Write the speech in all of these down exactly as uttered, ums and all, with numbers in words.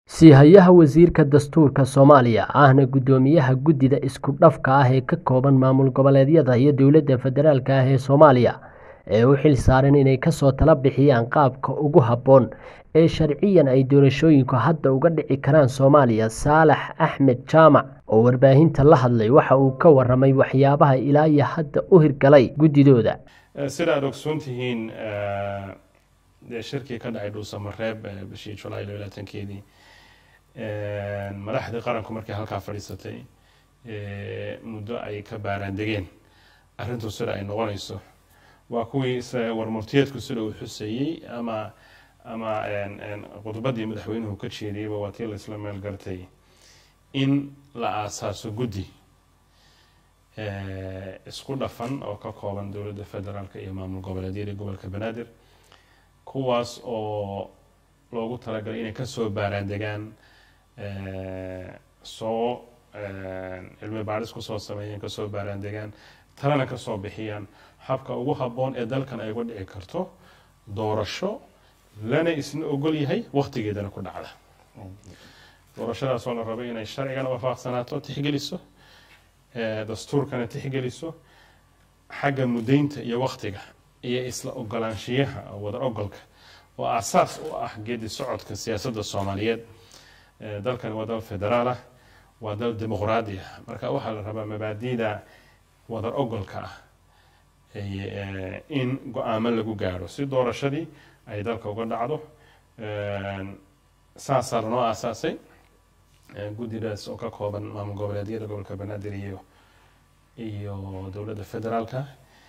Sihayaha Wasiirka Dastuurka Soomaaliya ahna Guddoomiyaha Guddida Isku Dhafka ah ee ka kooban maamul goboleedyada iyo dowladda federaalka ah ee Soomaaliya ee u xil saaran inay ka soo talo bixiyaan qaabka ugu habboon ee sharciyan ay doorashooyinku hadda uga dhici karaan Soomaaliya. Saalax Axmed Jaamac oo warbaahinta la hadlay waxa uu ka warramay waxyaabaha ilaa iyo hadda u hirgalay guddidooda. sida aad ogsoon tihiin shirkii ka dhacay Dhuusamareeb bishii July labaatankeedii madaxda qaranku markay halkaa fadhiisatay muddo ay ka baaraan degeen arrintu sida ay noqonayso waa kuwii warmurtiyeedku sida uu xuseeyey ama ama qodobadii madaxweynuhu ka jeediyeyba waa tii la isla meel gartay in la aasaaso guddi isku dhafan oo ka kooban dowladda federaalka iyo maamul goboleedyada gobolka Banaadir kuwaas oo loogu talagalay inay ka soo baaraan degaan soo cilmi baaris ku soo sameeyeen ka soo baaraan degaan talana ka soo bixiyaan habka ugu habboon ee dalkan ay uga dhici karto doorasho lana isna ogol yahay waqtigeedana ku dhacda doorashadaas oo la rabay inay sharcigana waafaqsanaato tixgeliso dastuurkana tixgeliso xagga mudaynta iyo waqtiga iyo isla ogolaanshiyaha wada ogolka oo asaas u ah geedi socodka siyaasadda Soomaaliyeed dalkan waa dal federaal ah waa dal dimuqraadi ah marka waxa la rabaa mabaadiida wada ogolka ah in go'aamo lagu gaaro si doorashadii ay dalka uga dhacdo saasar noo asaasay guddidaas oo ka kooban maamul goboleedyada gobolka Banaadir iyo iyo dowladda federaalka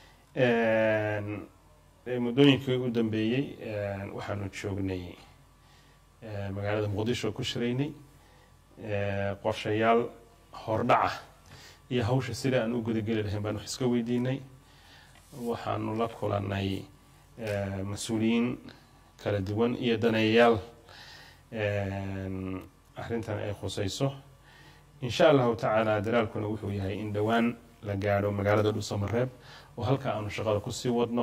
muddooyinkii u dambeeyey waxaanu joognay magaalada Muqdisho ku shiraynay qorshayaal hordhaca iyo hawsha sida aan u gudageli lahayn baan wax iska weydiinay waxaanu la kulanay mas'uuliyiin kala duwan iyo daneeyayaal arrintan ay khusayso insha Allah ta'ala dalaalkuna wuxuu yahay in dhawaan la gaaro magaalada Dhuusamareeb oo halka aanu shaqada ku sii wadno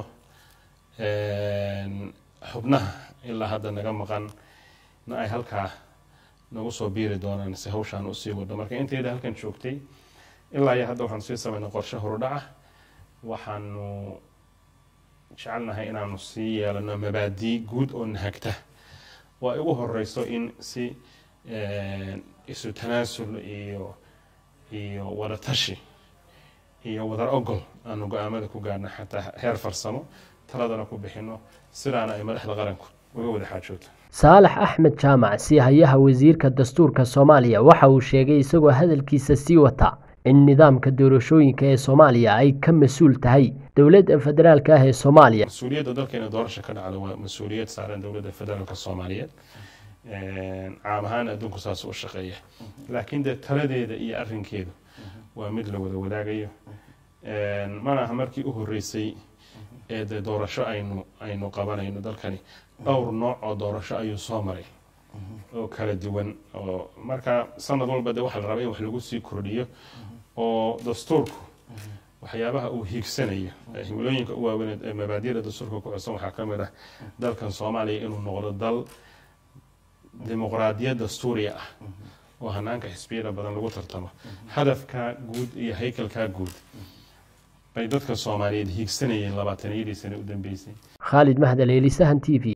xubnaha ilaa hadda naga maqan na ay halkaa nagu soo biiri doonaan si hawshaan u sii wadno marka inteeda halkan joogtay ilaa iyo hadda waxaan sii samaynay qorshe hordhaca waxaanu jecelnahay inaanu sii yeelano mabaadii guud oo nahagta waa ugu horeyso in si isu tanaasul iyo iyo wada tashi iyo wada ogol aanu go'aamada ku gaarno xataa heer farsamo taladana ku bixino sidaana ay madaxda qaranku uga wada xaajoodaan. Saalax Axmed Jaamac Sihayaha Wasiirka Dastuurka Soomaaliya waxa uu sheegay isagoo hadalkiisa sii wata in nidaamka doorashooyinka ee Soomaaliya ay ka mas'uul tahay dowladda federaalka ah ee Soomaaliya. Mas'uuliyadda dalkeena doorasho ka dhacdo waa mas'uuliyad saaran dowladda federaalka Soomaaliyeed caam ahaan adduunku saas u shaqeeya laakiin de taladeeda iyo arrinkeedu waa mid la wada wadaagayo mana aha markii u horeysay ee de doorasho aynu aynu qabanayno dalkani dhowr nooc oo doorasho ayuu soo maray oo kala duwan oo marka sanad walba de waxa la rabaa in wax lagu sii kordhiyo oo dastuurku waxyaabaha uu hiigsanayo himilooyinka u waaweyn ee mabaadiida dastuurka ku cusub waxaa ka mid ah dalkan Soomaaliya inuu noqdo dal dimuqraadiyad dastuuri ah oo hanaanka xisbiyada badan lagu tartamo hadafka guud iyo haykalka guud bay dadka Soomaaliyeed hiigsanayeen labaatan iyo sano u dambeysay. Khalid Mahdi, Sahan T V.